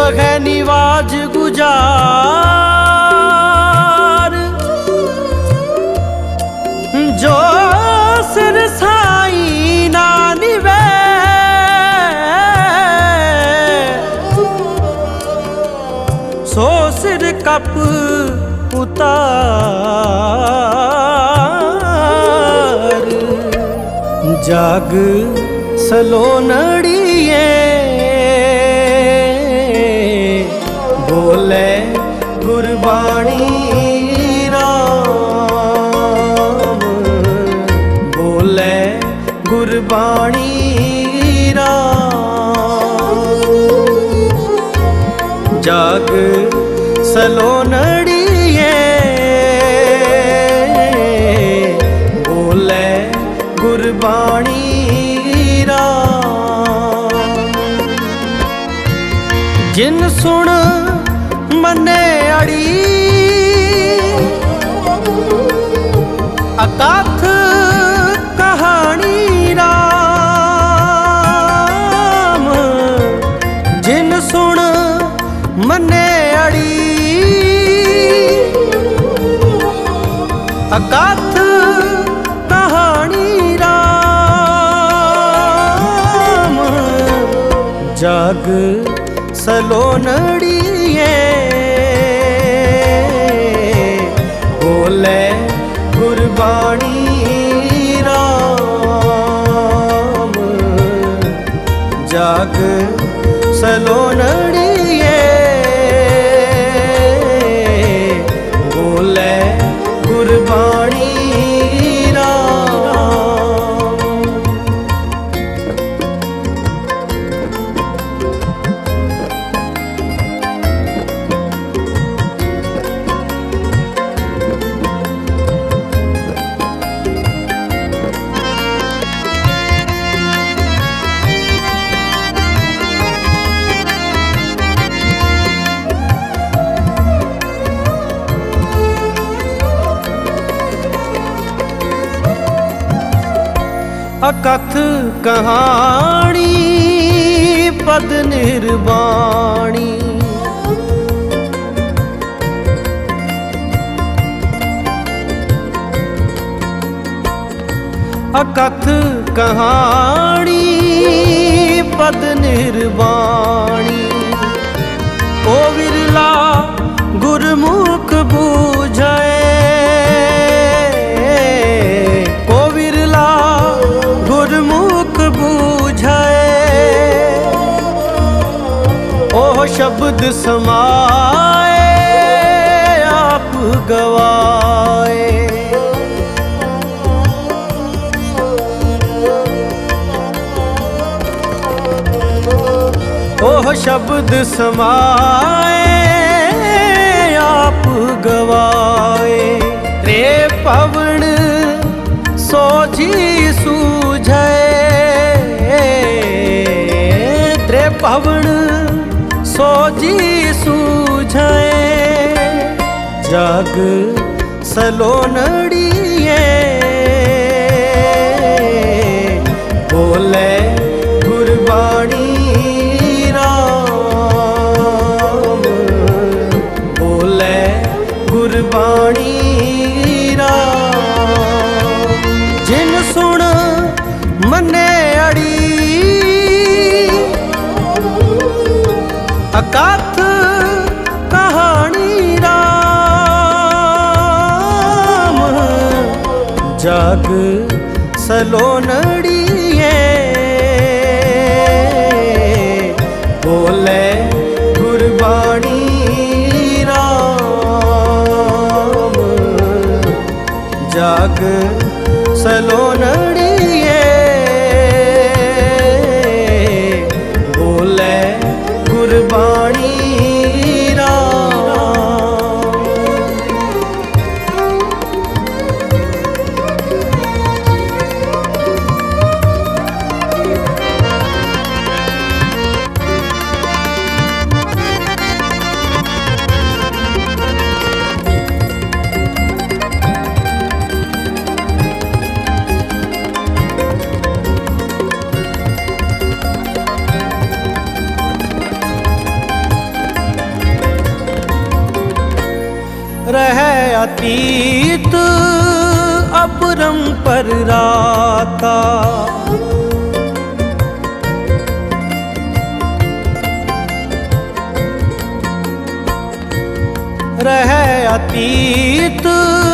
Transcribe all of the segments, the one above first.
बगै निवाज गुजार, जो सिर साई ना निवे सो सिर कप उतार। जाग सलोनड़िए बोले गुरबाणी राम, बोले गुरबाणी राम। जाग सलोनड़िए बोले गुरबाणी राम। जिन सुन मने अड़ी अकाथ कहानी राम, जिन सुन मने अड़ी अकाथ कहानी राम। जाग सलोनड़िए बोले गुरबाणी राम। जाग सलोनड़िए बोले गुरबाणी अकथ कहानी पद निर्वाणी। अकथ कहानी पद निर्वाणी। ओ विरला गुरमुख बूझे, ओ विरला गुरमुख बूझे। ओह शब्द समाए आप गवाए। ओह शब्द समाए आप गवाए। रे पवन सोझी सूझे, रे पवन सोझी सूझे। जाग सलोनड़िए बोले गुरबाणी राम, बोले गुरबाणी राम। जिन सुन मने अड़ी अकाथ कहानी राम। जाग सलोनड़िए बोले गुरबाणी राम। जाग सलोनड़िए बोले गुरबाणी राम। अतीत अपरंपर राता। रह अतीत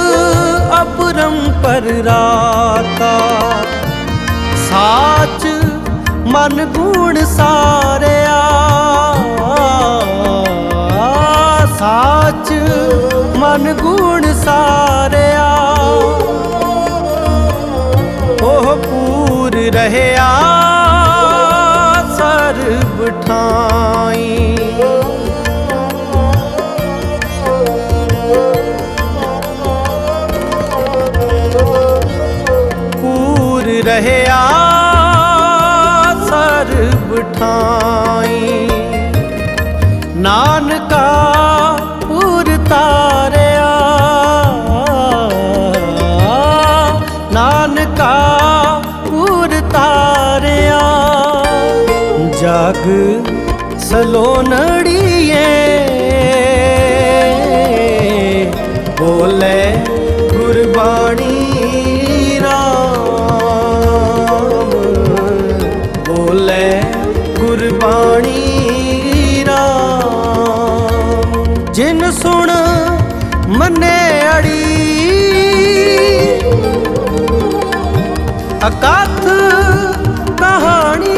अपरंपर राता। साच मन गुण सारिया, साच मन गुण सारिया। ओह पूर रहया सर्ब ठाई। पूर रहया सर्ब ठाई। नानका पुर तारिया, नानका पुर तारिया। जग सलोनड़िए बोले गुरबाणी राम। बोले गुरबाणी राम। जिन सुन मने अड़ी अकथ कहानी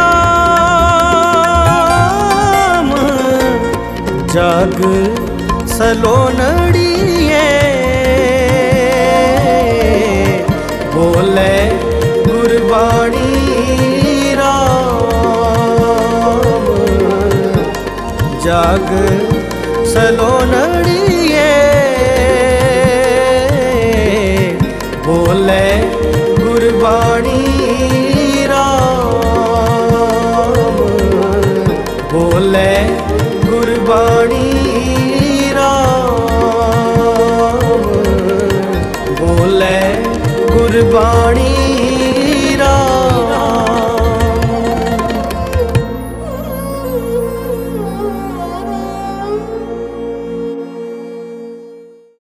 राम। जग सलोनड़िए बोले गुरबाणी राम। जग सलोनड़िए बोले गुरबाणी राम। बोले गुरबाणी राम। बोले गुरबाणी